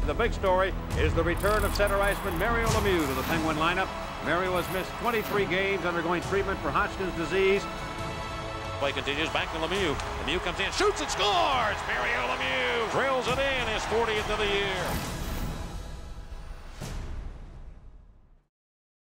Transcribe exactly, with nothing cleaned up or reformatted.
The big story is the return of center iceman Mario Lemieux to the Penguin lineup. Mario has missed twenty-three games undergoing treatment for Hodgkin's disease. Play continues, back to Lemieux. Lemieux comes in, shoots and scores! Mario Lemieux drills it in, his fortieth of the year.